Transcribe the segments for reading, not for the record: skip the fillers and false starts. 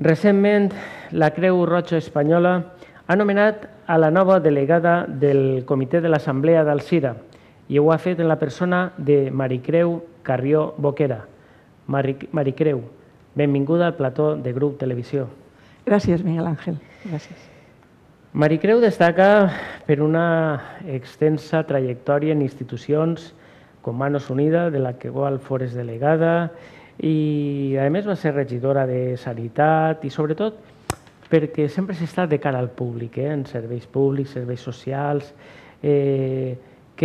Recentment, la Creu Roja Espanyola ha nomenat a la nova delegada del Comitè de l'Assemblea d'Alzira i ho ha fet en la persona de Maricreu Carrió Boquera. Maricreu, benvinguda al plató de Grup Televisió. Gràcies, Miguel Ángel. Gràcies. Maricreu destaca per una extensa trajectòria en institucions com Manos Unidas, de la qual fores delegada, i a més va ser regidora de Sanitat i sobretot perquè sempre s'està de cara al públic, en serveis públics, serveis socials. Què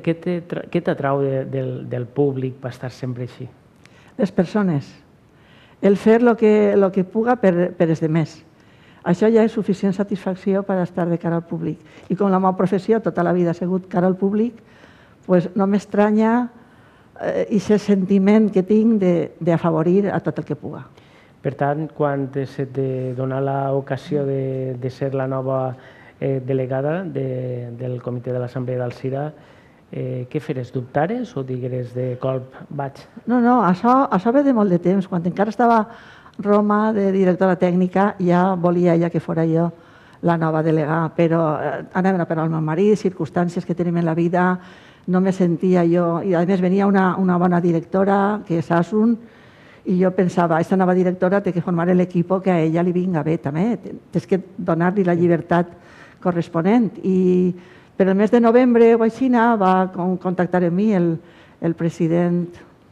t'atrau del públic per estar sempre així? Les persones. El fer el que puga per els demés. Això ja és suficient satisfacció per estar de cara al públic. I com la meva professió tota la vida ha sigut cara al públic, no m'estranya aquest sentiment que tinc d'afavorir a tot el que puga. Per tant, quan se te dona l'ocasió de ser la nova delegada del Comitè de l'Assemblea d'Alzira, què feres? Dubtares o digueres de colp vaig? No, això ve de molt de temps. Quan encara estava a Roma de directora tècnica ja volia ella que fora jo la nova delegada, però anaven a per al meu marit, circumstàncies que tenim en la vida, no me sentia jo, i a més venia una bona directora, que és Asun, i jo pensava, aquesta nova directora té que formar l'equip que a ella li vinga bé també, tens que donar-li la llibertat corresponent. I per el mes de novembre o així va contactar amb mi el president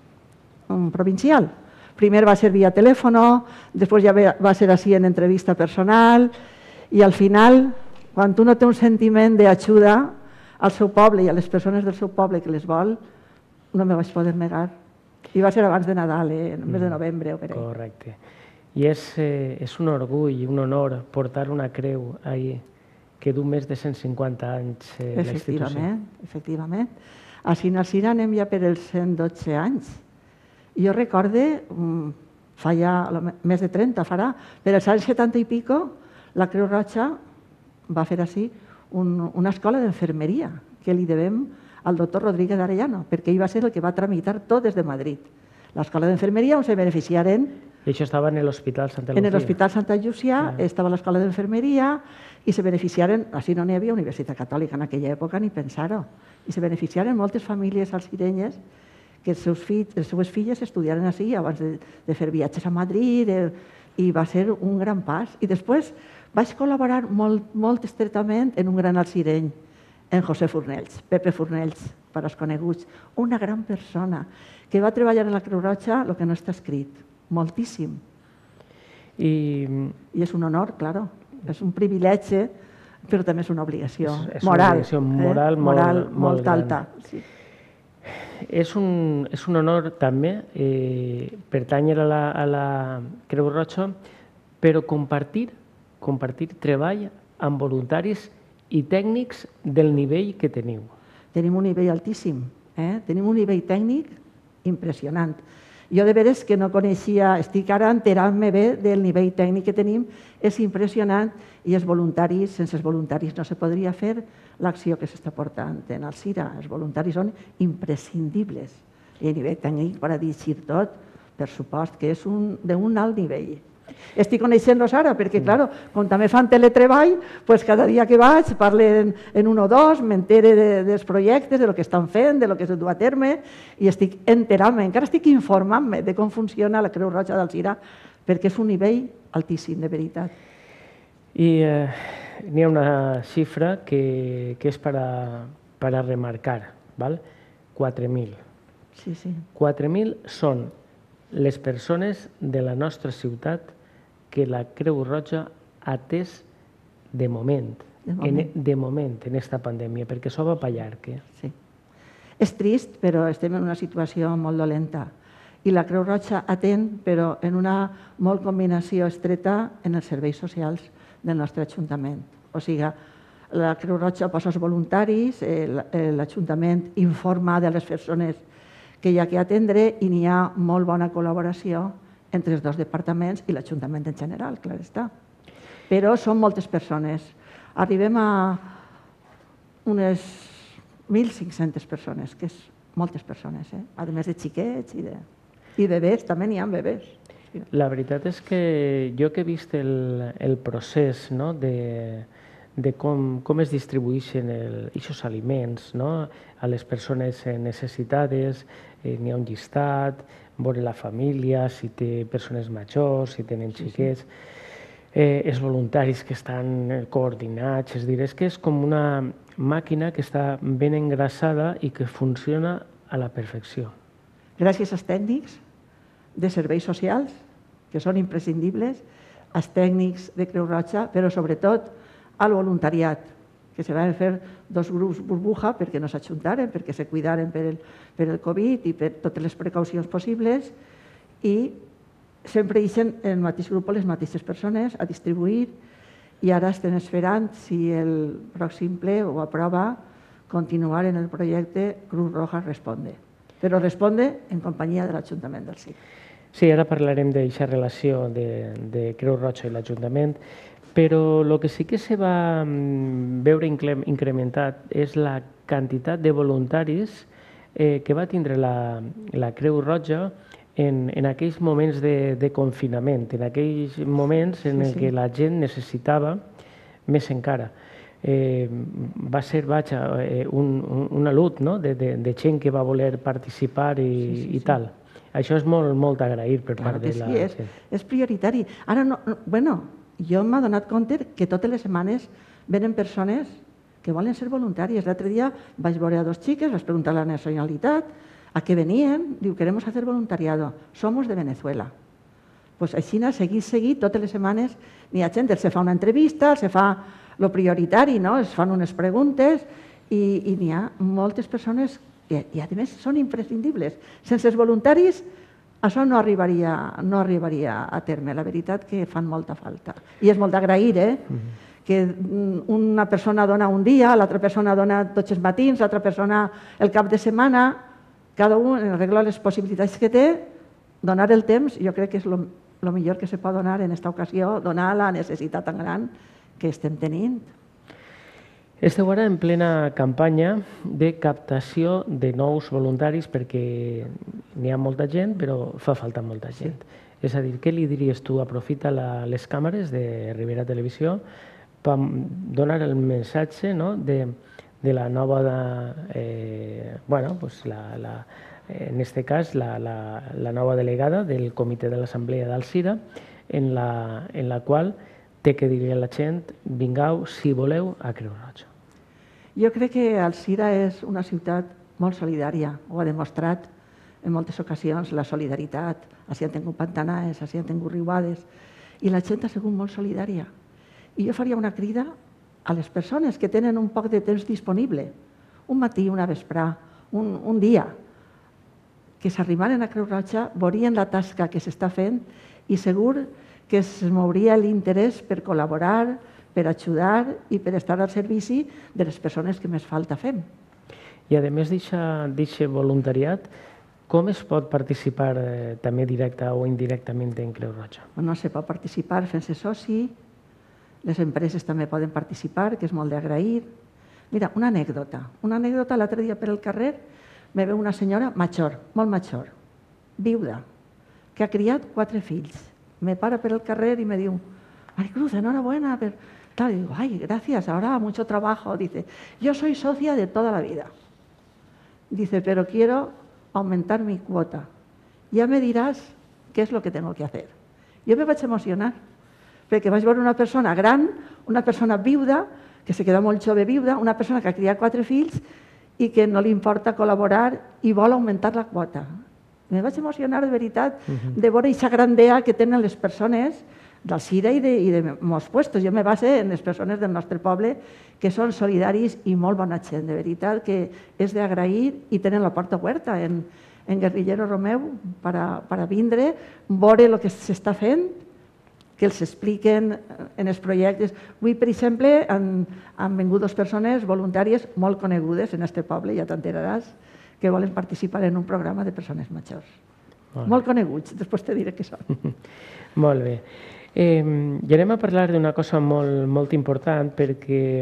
provincial. Primer va ser via telèfon, després ja va ser així en entrevista personal, i al final, quan tu no té un sentiment d'ajuda al seu poble i a les persones del seu poble que les vol, no me vaig poder negar. I va ser abans de Nadal, el mes de novembre o per ahí. Correcte. I és un orgull i un honor portar una creu ahí que du més de 150 anys la institució. Efectivament. A Alzira anem ja per els 112 anys. Jo recorde, fa ja més de 30 farà, per als anys 70 i pico, la Creu Roja va fer així una escola d'enfermeria que li devem al doctor Rodríguez Arellano, perquè ell va ser el que va tramitar tot des de Madrid. L'escola d'enfermeria on se beneficiaren... I això estava en l'Hospital Santa Lucía. En l'Hospital Santa Llucia estava l'escola d'enfermeria i se beneficiaren, així no n'hi havia Universitat Catòlica en aquella època ni pensar-ho, i se beneficiaren moltes famílies alzirenyes que les seues filles estudiaren així abans de fer viatges a Madrid, i va ser un gran pas. I després vaig col·laborar molt estretament en un gran alzireny, en José Fornells, Pepe Fornells, per als coneguts, una gran persona que va treballar en la Creu Roja el que no està escrit, moltíssim. I és un honor, clar, és un privilegi, però també és una obligació moral. És una obligació moral molt alta. És un honor també pertànyer a la Creu Roja, però compartir treball amb voluntaris i tècnics del nivell que teniu. Tenim un nivell altíssim, tenim un nivell tècnic impressionant. Jo de veres que no coneixia, estic ara enterant-me bé del nivell tècnic que tenim, és impressionant, i els voluntaris, sense els voluntaris no se podria fer l'acció que s'està portant en Alzira. Els voluntaris són imprescindibles. I a nivell tècnic, per a dir tot, per supost que és d'un alt nivell. Estic coneixent-los ara, perquè, clar, com també fan teletreball, cada dia que vaig parlen en un o dos, m'entere dels projectes, del que estan fent, del que es du a terme, i estic enterant-me, encara estic informant-me de com funciona la Creu Roja d'Alzira, perquè és un nivell altíssim, de veritat. I n'hi ha una xifra que és per a remarcar, 4.000. Sí. 4.000 són les persones de la nostra ciutat que la Creu Roja ha atès de moment en aquesta pandèmia, perquè això va per llarg. Sí. És trist, però estem en una situació molt dolenta. I la Creu Roja atén, però en una molt combinació estreta en els serveis socials del nostre Ajuntament. O sigui, la Creu Roja posa els voluntaris, l'Ajuntament informa de les persones que hi ha que atendre i n'hi ha molt bona col·laboració entre els dos departaments i l'Ajuntament en general, clar està. Però són moltes persones. Arribem a unes 1.500 persones, que és moltes persones, a més de xiquets i bebès, també n'hi ha bebès. La veritat és que jo que he vist el procés de com es distribueixen aquests aliments a les persones necessitades, n'hi ha un llistat, veure la família, si té persones majors, si tenen xiquets, els voluntaris que estan coordinats, és que és com una màquina que està ben engraçada i que funciona a la perfecció. Gràcies als tècnics de serveis socials, que són imprescindibles, als tècnics de Creu Roja, però sobretot al voluntariat, que se van fer 2 grups burbuja perquè no s'ajuntaren, perquè se cuidaren per el Covid i per totes les precaucions possibles, i sempre deixen el mateix grup les mateixes persones a distribuir, i ara estem esperant, si el pròxim ple ho aprova, continuar en el projecte Cruz Roja Responde. Però Responde en companyia de l'Ajuntament del CIR. Sí, ara parlarem d'aquesta relació de Creu Roja i l'Ajuntament, però el que sí que se va veure incrementat és la quantitat de voluntaris que va tindre la Creu Roja en aquells moments de confinament, en aquells moments en què la gent necessitava més encara. Va ser una lut de gent que va voler participar i tal. Això és molt d'agrair per part de la gent. És prioritari. Ara, jo m'he donat compte que totes les setmanes venen persones que volen ser voluntàries. L'altre dia vaig veure a 2 xiques, vaig preguntar la nacionalitat, a què venien, diu, queremos hacer voluntariado, somos de Venezuela. Pues així, seguit, totes les setmanes n'hi ha gent, se fa una entrevista, se fa el prioritari, es fan unes preguntes i n'hi ha moltes persones que, a més, són imprescindibles. Sense els voluntaris, això no arribaria a terme. La veritat que fan molta falta. I és molt d'agrair, que una persona dona un dia, l'altra persona dona tots els matins, l'altra persona el cap de setmana, cada un en arreglar les possibilitats que té, donar el temps, jo crec que és el millor que se pot donar en aquesta ocasió, donar la necessitat tan gran que estem tenint. Esteu ara en plena campanya de captació de nous voluntaris perquè n'hi ha molta gent, però fa falta molta gent. És a dir, què li diries tu? Aprofita les càmeres de Ribera Televisió per donar el missatge de la nova, en aquest cas, la nova delegada del comitè de l'Assemblea d'Alzira, en la qual té que dir a la gent, vingueu, si voleu, a Creu Roja. Jo crec que Alzira és una ciutat molt solidària, ho ha demostrat en moltes ocasions, la solidaritat. Així han tingut pantanars, així han tingut riuades, i la gent ha sigut molt solidària. I jo faria una crida a les persones que tenen un poc de temps disponible, un matí, una vesprà, un dia, que s'arribaren a Creu Roja, veurien la tasca que s'està fent i segur que es mouria l'interès per col·laborar, per ajudar i per estar al servici de les persones que més falta fem. I a més d'aquest voluntariat, com es pot participar també directa o indirectament en Creu Roja? No se pot participar fent-se soci, les empreses també poden participar, que és molt d'agrair. Mira, una anècdota. L'altre dia per el carrer me veu una senyora major, molt major, viuda, que ha criat 4 fills. Me para per el carrer y me diu, Maricruz, enhorabuena. Y digo, ay, gracias, ahora mucho trabajo. Dice, yo soy socia de toda la vida. Dice, pero quiero aumentar mi cuota. Ya me dirás qué es lo que tengo que hacer. Jo me vaig emocionar, perquè vaig veure una persona gran, una persona viuda, que se queda molt jove viuda, una persona que ha criat 4 fills i que no li importa col·laborar i vol augmentar la quota. Me vaig emocionar de veritat de veure aquesta grandea que tenen les persones d'Alzira i de molts puestos. Jo me base en les persones del nostre poble que són solidaris i molt bona gent, de veritat, que és d'agrair i tenen la porta oberta en Guerrillero Romeu per a vindre, veure el que s'està fent, que els expliquen en els projectes. Avui, per exemple, han vingut 2 persones voluntàries molt conegudes en aquest poble, ja t'enteraràs, que volen participar en un programa de persones majors. Molt coneguts, després te diré què són. Molt bé. I anem a parlar d'una cosa molt important, perquè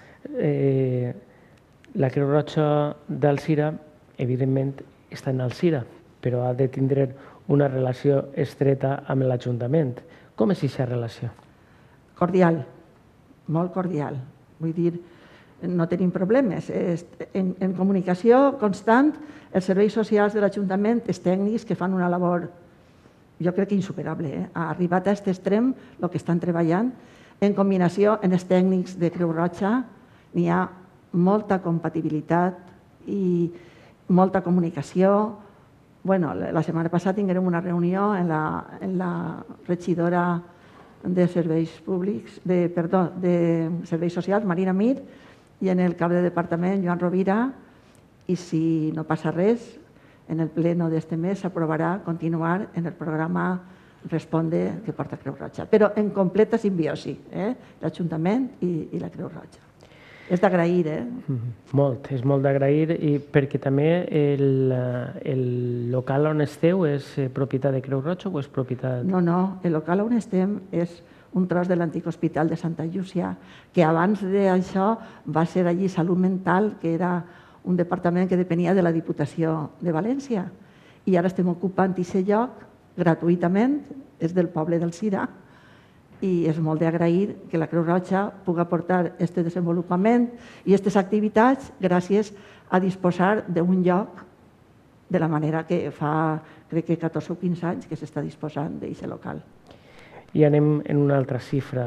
la Creu Roja d'Alzira, evidentment, està en Alzira, però ha de tindre una relació estreta amb l'Ajuntament. Com és aquesta relació? Cordial, molt cordial. Vull dir, no tenim problemes. En comunicació constant, els serveis socials de l'Ajuntament, els tècnics que fan una labor, jo crec que insuperable. Ha arribat a aquest extrem el que estan treballant. En combinació amb els tècnics de Creu Roja n'hi ha molta compatibilitat i molta comunicació. Bueno, la setmana passada tinguérem una reunió en la regidora de serveis públics, de serveis socials, Marina Mir, i en el cap de departament, Joan Rovira, i si no passa res, en el pleno d'este mes s'aprovarà continuar en el programa Responde que porta Creu Roja, però en completa simbiosi, l'Ajuntament i la Creu Roja. És d'agrair, Molt, és molt d'agrair, perquè també el local on esteu és propietat de Creu Roja o és propietat... No, el local on estem és un tros de l'antic hospital de Santa Llúcia, que abans d'això va ser allí Salut Mental, que era un departament que depenia de la Diputació de València. I ara estem ocupant aquest lloc gratuïtament, és del poble d'Alzira, i és molt d'agrair que la Creu Roja pugui aportar aquest desenvolupament i aquestes activitats gràcies a disposar d'un lloc de la manera que fa, crec que 14 o 15 anys que s'està disposant d'aquest local. I anem en una altra xifra,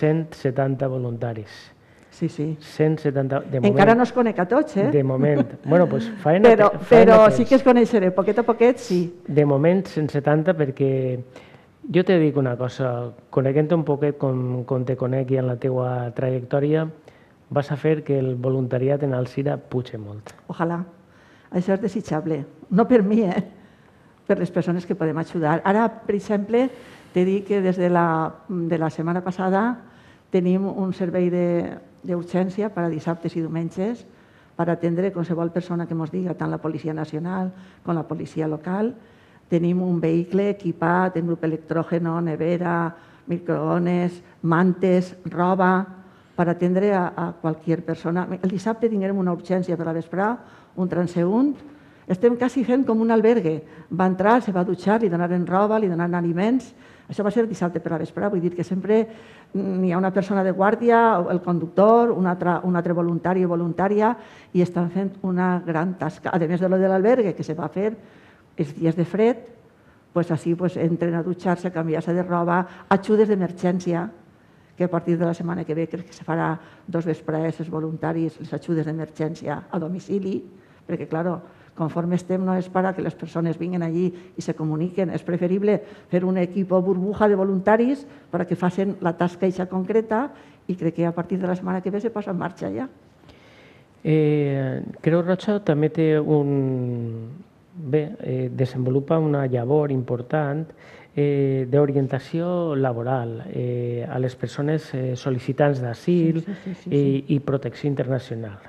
170 voluntaris. Sí. 170, de moment... Encara no es conec a tots, De moment. Bueno, doncs faena... Però sí que es coneixeré, poquet a poquet, sí. De moment 170 perquè jo te dic una cosa, coneixent un poquet com te conec i en la teua trajectòria, vas a fer que el voluntariat en Alzira pugi molt. Ojalà. Això és desitjable. No per mi, per les persones que podem ajudar. Ara, per exemple, te dic que des de la setmana passada tenim un servei d'urgència per a dissabtes i diumenges per atendre qualsevol persona que ens diga, tant la Policia Nacional com la policia local. Tenim un vehicle equipat en grup electrògeno, nevera, microones, mantes, roba, per atendre a qualsevol persona. El dissabte tinguem una urgència per a vesprà, un transeünt. Estem quasi fent com un albergue. Va entrar, se va dutxar, li donaren roba, li donaren aliments. Això va ser dissabte per a vesprà, vull dir que sempre hi ha una persona de guàrdia, el conductor, un altre voluntari o voluntària, i estan fent una gran tasca. A més de l'albergue, que se va fer els dies de fred, així entren a dutxar-se, a canviar-se de roba, ajudes d'emergència, que a partir de la setmana que ve crec que se farà 2 vesprades els voluntaris, les ajudes d'emergència a domicili, perquè, clar, conforme estem no és per a que les persones vinguin allí i se comuniquen, és preferible fer un equip burbuja de voluntaris perquè facin la tasca eixa concreta i crec que a partir de la setmana que ve se posa en marxa ja. Creu Roja també té desenvolupa una llavor important d'orientació laboral a les persones sol·licitants d'asil i protecció internacional.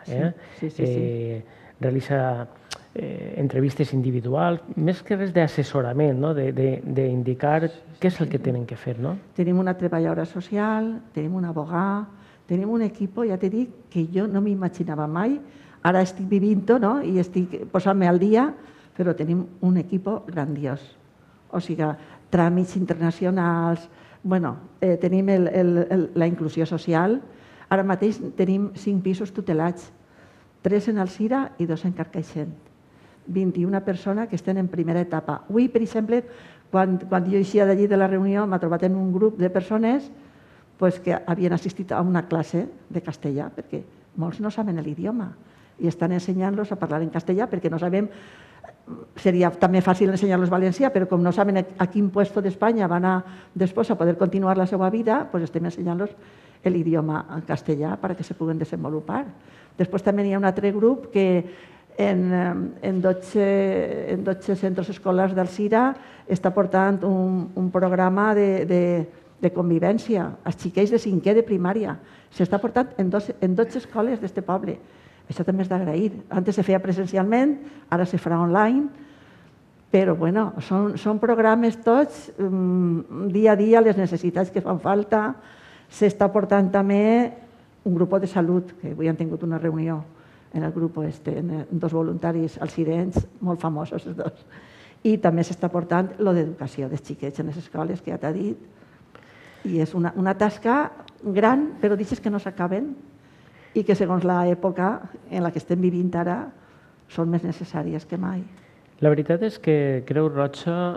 Realitza entrevistes individuals, més que res d'assessorament, d'indicar què és el que tenen que fer. Tenim una treballadora social, tenim un abogat, tenim un equip, ja t'he dit, que jo no m'imaginava mai. Ara estic vivint-ho i estic posant-me al dia, però tenim un equip grandiós. O sigui, tràmits internacionals, tenim la inclusió social. Ara mateix tenim 5 pisos tutelats, 3 en Alzira i 2 en Carcaixent. 21 persones que estan en primera etapa. Avui, per exemple, quan jo eixia d'allí de la reunió, m'ha trobat en un grup de persones que havien assistit a una classe de castellà, perquè molts no saben l'idioma i estan ensenyant-los a parlar en castellà perquè no sabem, seria també fàcil ensenyar-los valencià, però com no saben a quin lloc d'Espanya van a després a poder continuar la seva vida, estem ensenyant-los l'idioma en castellà perquè se puguen desenvolupar. Després també hi ha un altre grup que en 12 centres escolars d'Alzira està portant un programa de convivència als xiquets de 5è de primària. S'està portant en 12 escoles d'aquest poble. Això també és d'agrair. Antes se feia presencialment, ara se farà online, però són programes tots, dia a dia, les necessitats que fan falta. S'està portant també un grup de salut, que avui han tingut una reunió en el grup, 2 voluntaris alzirencs, molt famosos els 2. I també s'està portant lo d'educació dels xiquets en les escoles, que ja t'ha dit. I és una tasca gran, però deixes que no s'acaben i que segons l'època en la que estem vivint ara són més necessàries que mai. La veritat és que Creu Roja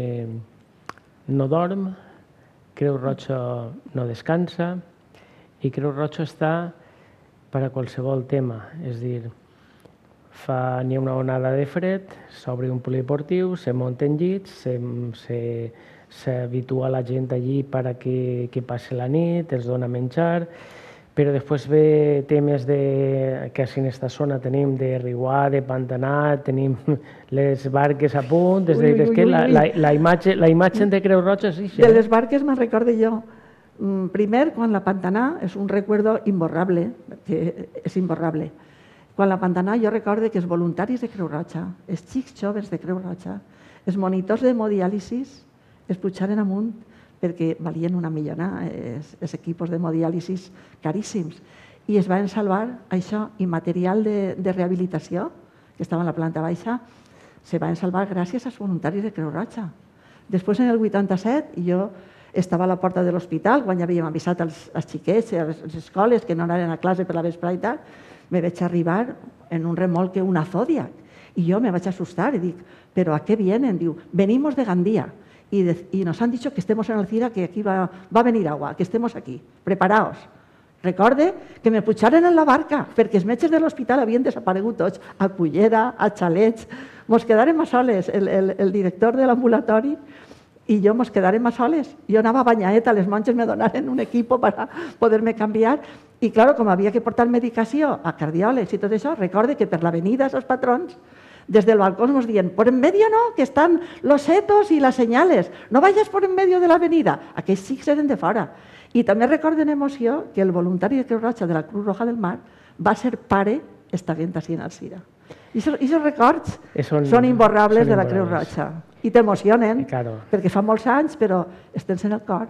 no dorm, Creu Roja no descansa i Creu Roja està per a qualsevol tema. És a dir, n'hi ha una onada de fred, s'obre un polideportiu, se munten llits, s'habitua la gent allí que passi la nit, es dona menjar, però després ve temes que en aquesta zona tenim de riuar, de pantanat, tenim les barques a punt, és a dir, és que la imatge de Creu Roja és això. De les barques me'n recordo jo. Primer, quan la Pantanà és un recuerdo imborrable, perquè és imborrable. Quan la Pantanà jo recordo que els voluntaris de Creu Roja, els xics joves de Creu Roja, els monitors d'hemodiàlisis es pujaren amunt perquè valien una millona, els equipos d'hemodiàlisis caríssims. I es van salvar això, i material de rehabilitació, que estava en la planta baixa, se van salvar gràcies als voluntaris de Creu Roja. Després, en el 87, jo estava a la porta de l'hospital, quan ja havíem avisat als xiquets, a les escoles, que no anaven a classe per la vesprada i tal, me vaig arribar en un remolque, una Zodiac, i jo me vaig assustar i dic, ¿pero a qué vienen? Diu, venimos de Gandía y nos han dicho que estemos en Alcira, que aquí va a venir agua, que estemos aquí, preparaos. Recorde que me pujaren en la barca, perquè els metges de l'hospital havien desaparegut tots, a Cullera, a Xalets, mos quedàrem a soles, el director de l'ambulatori i jo mos quedàrem a soles. Jo anava a banyaeta, les monges me donaren un equipo per poder-me canviar i, clar, com havia que portar medicació a cardiòlegs i tot això, recorde que per l'avenida, els patrons, des del balcó nos diuen, por en medio no, que están los setos y las señales, no vayas por en medio de l'avenida. Aquells xics eren de fora. I també recorden emoció que el voluntari de Creu Roja de la Cruz Roja del Mar va ser pare estant així en Alcira. I aquests records són imborrables de la Creu Roja i t'emocionen, perquè fa molts anys, però es tens en el cor.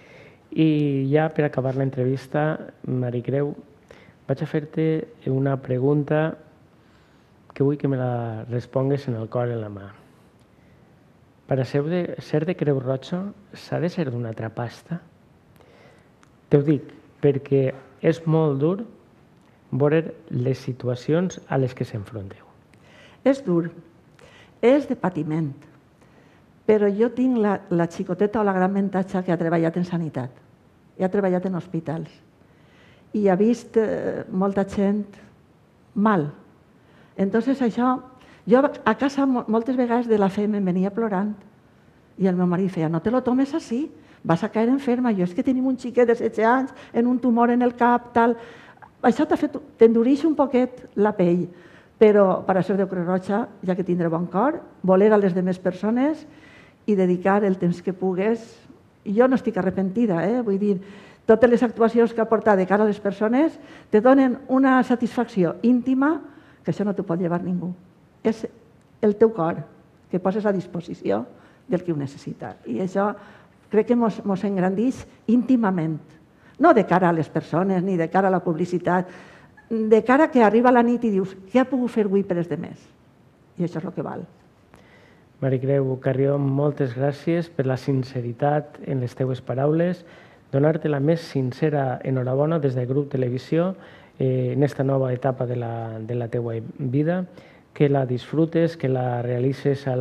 I ja per acabar l'entrevista, Mari Creu, vaig a fer-te una pregunta que vull que me la respongues en el cor i en la mà. Per a ser de Creu Roja s'ha de ser d'una altra pasta? T'ho dic perquè és molt dur veure les situacions a les que s'enfronteu. És dur, és de patiment, però jo tinc la xicoteta o la gran avantatge que ha treballat en sanitat, ha treballat en hospitals i ha vist molta gent mal. Entonces això, jo a casa moltes vegades de la fe me'n venia plorant i el meu marit feia, no te lo tomes así, vas a caer enferma. Jo és que tenim un xiquet de 16 anys, en un tumor en el cap, tal. Això t'endureix un poquet la pell, però per a ser de Creu Roja, ja que tindré bon cor, voler a les demés persones i dedicar el temps que pugues. I jo no estic arrepentida, vull dir, totes les actuacions que ha portat de cara a les persones te donen una satisfacció íntima que això no t'ho pot llevar ningú. És el teu cor que poses a disposició del que ho necessita. I això crec que mos engrandeix íntimament. No de cara a les persones ni de cara a la publicitat, de cara que arriba la nit i dius què ha pogut fer avui per els demés? I això és el que val. Mari Creu Carrió, moltes gràcies per la sinceritat en les teues paraules, donar-te la més sincera enhorabona des del grup Televisió en esta nova etapa de la teua vida, que la disfrutes, que la realitzes de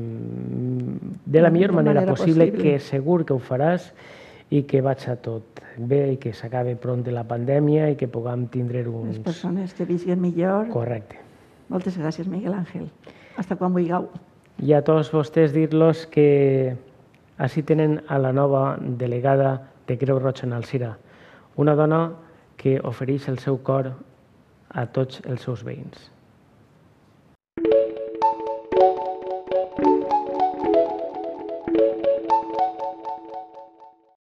la millor manera possible, que segur que ho faràs i que vaig a tot bé i que s'acabi pront de la pandèmia i que puguem tindre uns... Les persones que visquen millor. Correcte. Moltes gràcies, Miguel Ángel. Hasta quan vulgueu. I a tots vostès dir-los que així tenen a la nova delegada de Creu Roja en Alcira, una dona que ofereix el seu cor a tots els seus veïns.